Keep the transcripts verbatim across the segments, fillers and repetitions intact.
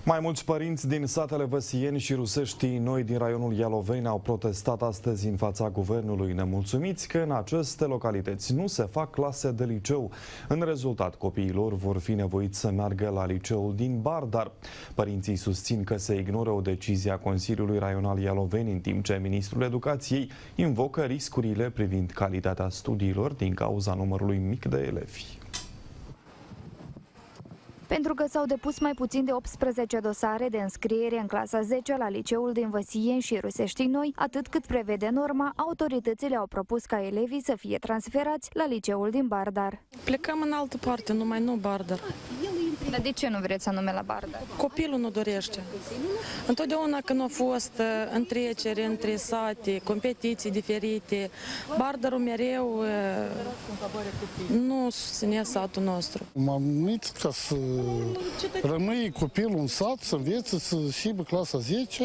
Mai mulți părinți din satele Văsieni și Rusești Noi din raionul Ialoveni au protestat astăzi în fața guvernului, nemulțumiți că în aceste localități nu se fac clase de liceu. În rezultat, copiii lor vor fi nevoiți să meargă la liceul din Bardar. Părinții susțin că se ignoră o decizie a Consiliului Raional Ialoveni, în timp ce Ministrul Educației invocă riscurile privind calitatea studiilor din cauza numărului mic de elevi. Pentru că s-au depus mai puțin de optsprezece dosare de înscriere în clasa zece la liceul din Văsieni și Rusești Noi, atât cât prevede norma, autoritățile au propus ca elevii să fie transferați la liceul din Bardar. Plecăm în altă parte, numai nu Bardar. Dar de ce nu vreți anume la Bardar? Copilul nu dorește. Întotdeauna când au fost întreceri între sate, competiții diferite, Bardarul mereu nu susține satul nostru. M-am gândit ca să rămâi copilul în sat, să învețe, să și pe clasa zece,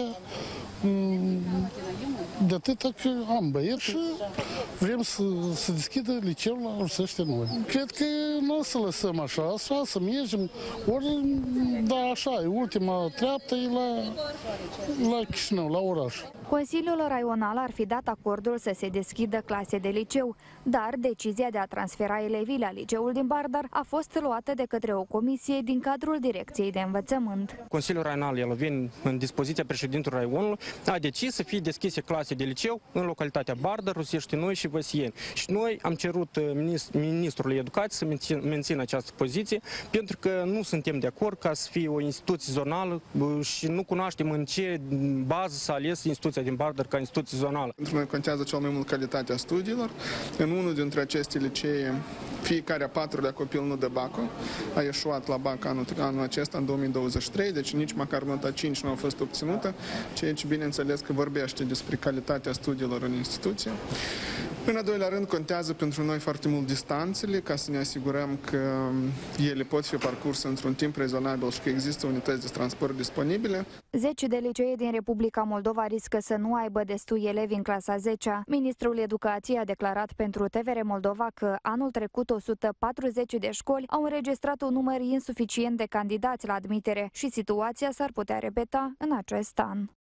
de atâta că am băieți și vrem să, să deschidă liceul la Rusești Noi. Cred că nu o să lăsăm așa, așa, să mergem, ori, da, așa, e ultima treaptă e la, la Chișinău, la oraș. Consiliul Raional ar fi dat acordul să se deschidă clase de liceu, dar decizia de a transfera elevii la liceul din Bardar a fost luată de către o comisie din cadrul Direcției de Învățământ. Consiliul Raional Ialoveni, în dispoziția președintelui Raionului, a decis să fie deschise clase de liceu în localitatea Bardar, Rusești Noi și Văsieni. Și noi am cerut Ministrului Educației să mențină această poziție, pentru că nu suntem de acord ca să fie o instituție zonală și nu cunoaștem în ce bază s-a ales instituția din Bardar ca instituție zonală. Pentru noi contează cel mai mult calitatea studiilor. În unul dintre aceste licee, fiecare a patrulea copil nu dă bacul, a ieșuat la bac anul, anul acesta, în două mii douăzeci și trei, deci nici măcar nota cinci nu a fost obținută, ceea ce bineînțeles că vorbește despre calitatea studiilor în instituție. În al doilea rând, contează pentru noi foarte mult distanțele, ca să ne asigurăm că ele pot fi parcurse într-un timp rezonabil și că există unități de transport disponibile. Zeci de licee din Republica Moldova riscă să nu aibă destui elevi în clasa zecea. Ministrul Educației a declarat pentru T V R Moldova că anul trecut o sută patruzeci de școli au înregistrat un număr insuficient de candidați la admitere și situația s-ar putea repeta în acest an.